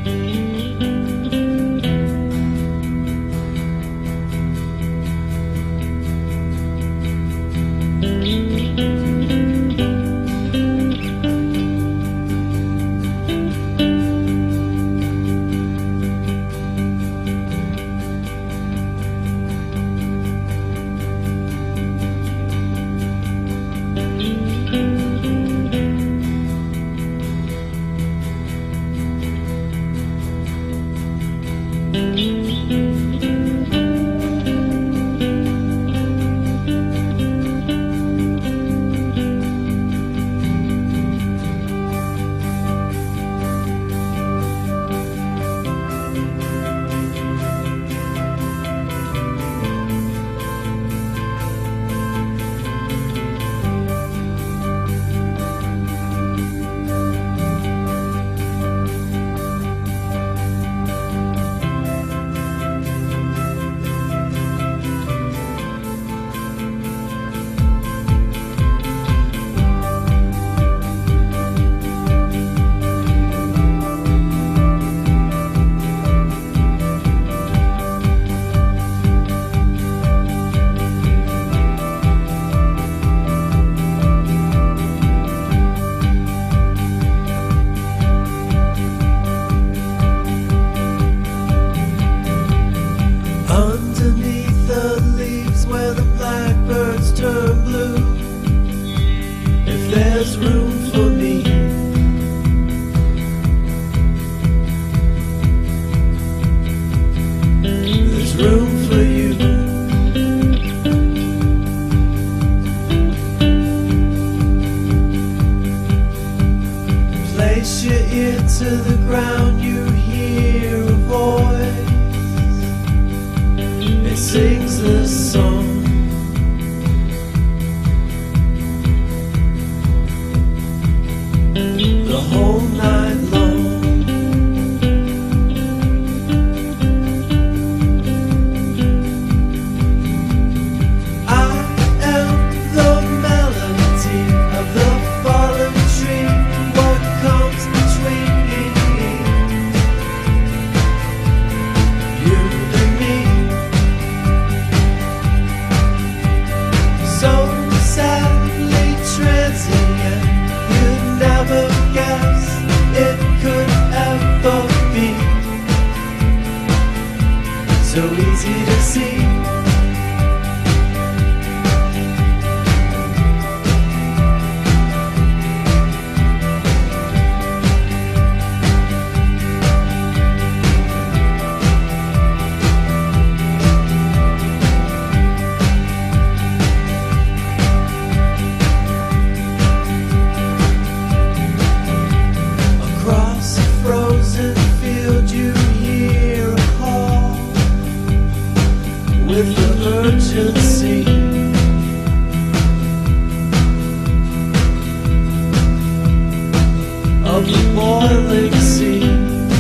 There's room for me. There's room for you. Place your ear to the ground, you hear a voice. It sings this song. The whole night long. I am the melody of the fallen tree. What comes between you and me? So sadly transient, you'd never guess it could ever be so easy to see. Across a frozen field you hear a call with the urgency of the boiling sea.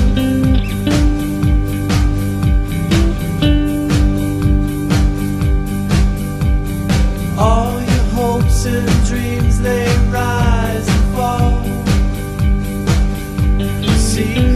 All your hopes and dreams, they rise and fall. See